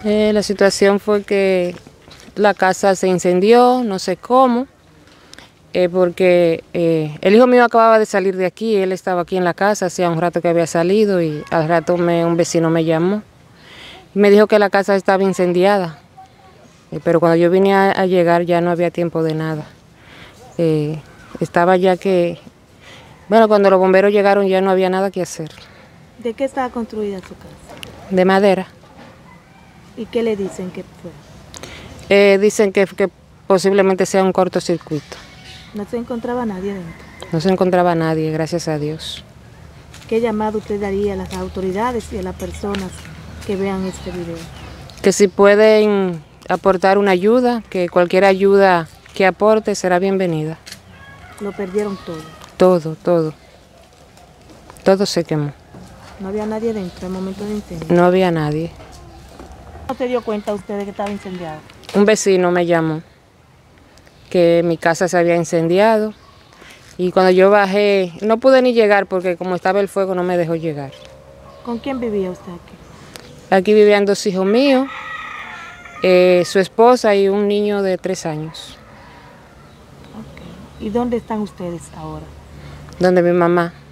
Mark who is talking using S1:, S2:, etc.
S1: La situación fue que la casa se incendió, no sé cómo, porque el hijo mío acababa de salir de aquí, él estaba aquí en la casa, hacía un rato que había salido y al rato un vecino me llamó y me dijo que la casa estaba incendiada, pero cuando yo vine a llegar ya no había tiempo de nada. Estaba ya que, bueno, cuando los bomberos llegaron ya no había nada que hacer.
S2: ¿De qué estaba construida su casa?
S1: De madera.
S2: ¿Y qué le dicen que fue?
S1: Dicen que posiblemente sea un cortocircuito.
S2: ¿No se encontraba nadie dentro?
S1: No se encontraba nadie, gracias a Dios.
S2: ¿Qué llamado usted daría a las autoridades y a las personas que vean este video?
S1: Que si pueden aportar una ayuda, que cualquier ayuda que aporte será bienvenida.
S2: Lo perdieron todo.
S1: Todo, todo. Todo se quemó.
S2: No había nadie dentro en el momento de incendio.
S1: No había nadie.
S2: ¿No se dio cuenta usted de que estaba incendiado?
S1: Un vecino me llamó que mi casa se había incendiado y cuando yo bajé no pude ni llegar porque como estaba el fuego no me dejó llegar.
S2: ¿Con quién vivía usted aquí?
S1: Aquí vivían 2 hijos míos, su esposa y un niño de 3 años.
S2: Okay. ¿Y dónde están ustedes ahora?
S1: Donde mi mamá.